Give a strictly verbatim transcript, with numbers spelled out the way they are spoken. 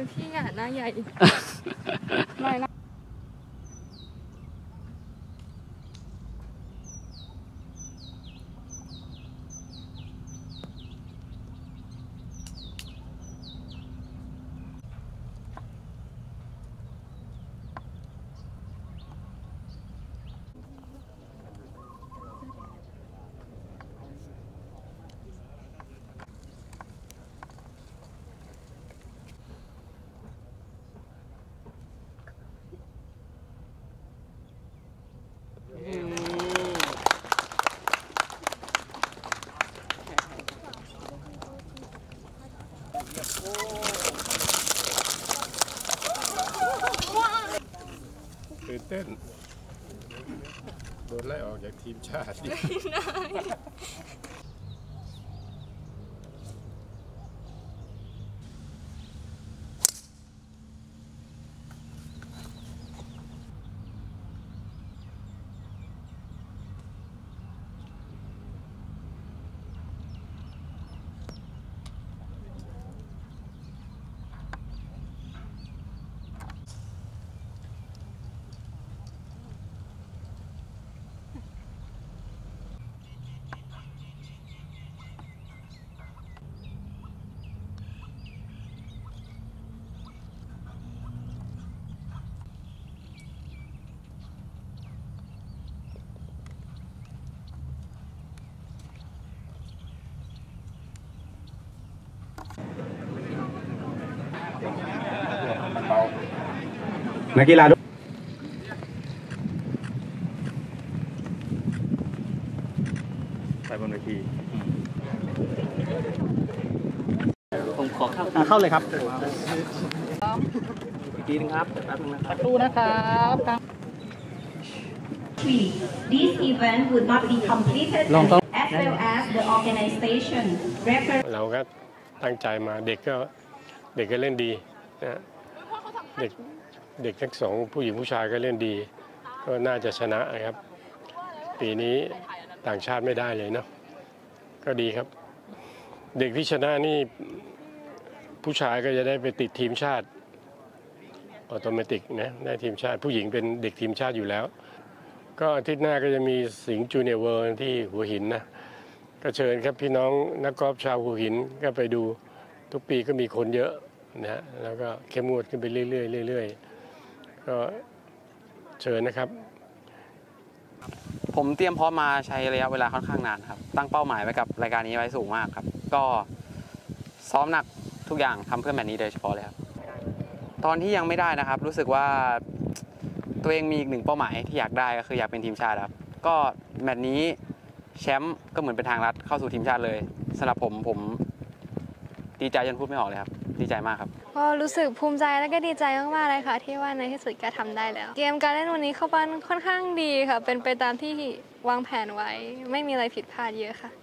พี่อ่ะหน้าใหญ่ไม่นะตื่นเต้นโดนไล่ออกจากทีมชาตินักกีฬาไปบนเวทีผมขอเข้าเข้าเลยครับอีกทีนึงครับแป๊บนึงนะครับตู้นะครับ This event would not be completed as well as the organization record เราก็ตั้งใจมาเด็กก็เด็กก็เล่นดีนะเด็กเด็กทั้งสองผู้หญิงผู้ชายก็เล่นดีก็น่าจะชนะครับปีนี้ต่างชาติไม่ได้เลยเนาะก็ดีครับเด็กที่ชนะนี่ผู้ชายก็จะได้ไปติดทีมชาติออโตเมติกนะได้ทีมชาติผู้หญิงเป็นเด็กทีมชาติอยู่แล้วก็อาทิตย์หน้าก็จะมีสิงห์จูเนียร์เวิลด์ที่หัวหินนะก็เชิญครับพี่น้องนักกอล์ฟชาวหัวหินก็ไปดูทุกปีก็มีคนเยอะนะฮะแล้วก็เข้มงวดขึ้นไปเรื่อยๆเรื่อยๆก็เชิญนะครับผมเตรียมพร้อมมาใช้ระยะเวลาค่อนข้างนานครับตั้งเป้าหมายไว้กับรายการนี้ไว้สูงมากครับก็ซ้อมหนักทุกอย่างทำเพื่อแมตช์นี้โดยเฉพาะเลยครับตอนที่ยังไม่ได้นะครับรู้สึกว่าตัวเองมีอีกหนึ่งเป้าหมายที่อยากได้ก็คืออยากเป็นทีมชาติครับก็แมตช์นี้แชมป์ก็เหมือนเป็นทางลัดเข้าสู่ทีมชาติเลยสำหรับผมผมดีใจจนพูดไม่ออกเลยครับดีใจมากครับก็รู้สึกภูมิใจและก็ดีใจมากๆเลยค่ะที่ว่าในที่สุดก็ทำได้แล้วเกมการเล่นวันนี้เข้าปั้นค่อนข้างดีค่ะเป็นไปตามที่วางแผนไว้ไม่มีอะไรผิดพลาดเยอะค่ะ